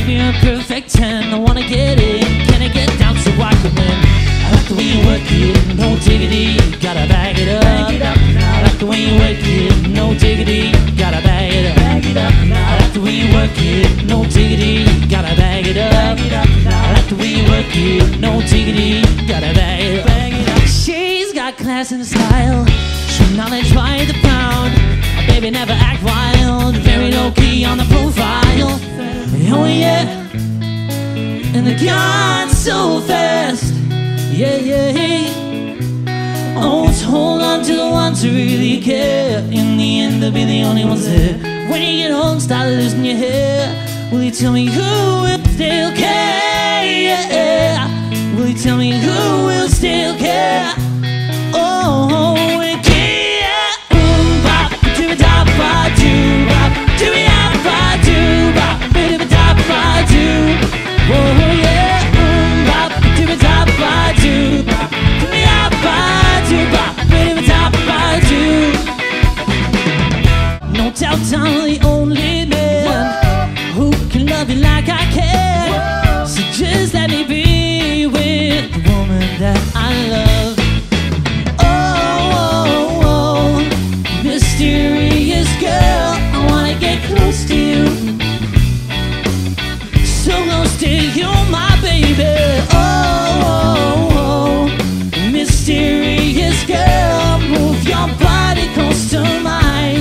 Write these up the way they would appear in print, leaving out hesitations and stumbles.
you're a perfect 10. I wanna get in, can I get down so I can win? I like the way you work it, no diggity, gotta bag it up. I like the way you work it, no diggity, gotta bag it up. I like the way you work it, no diggity, gotta bag it up. I like the way you work it, no diggity, gotta bag it up. She's got class and style, true knowledge by the pound. My baby never act wild, very low key on the profile. Oh yeah, and the gun so fast. Yeah, yeah. Oh, so hold on to the ones who really care. In the end, they'll be the only ones there. When you get home, start losing your hair. Will you tell me who will still care? Yeah. Will you tell me who will still care? Oh, and yeah. Bop, do-ba-da, do-bop, do-ba-da, do-bop, do-ba-da, do. Oh yeah. Bop, do-ba-da, do-bop, do-ba-da, do. No doubt I'm the only man who can love you like I can. So just let me be with the woman that I love. Oh, oh, oh, mysterious girl, I wanna get close to you. So close to you, my baby. Oh, oh, oh, mysterious girl, move your body close to mine.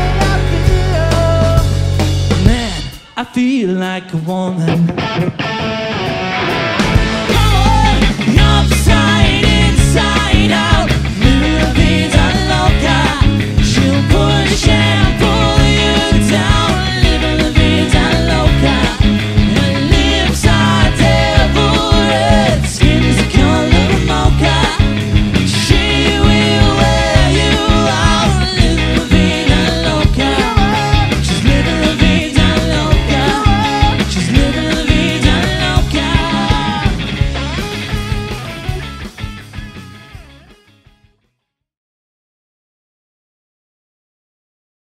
I feel like a woman.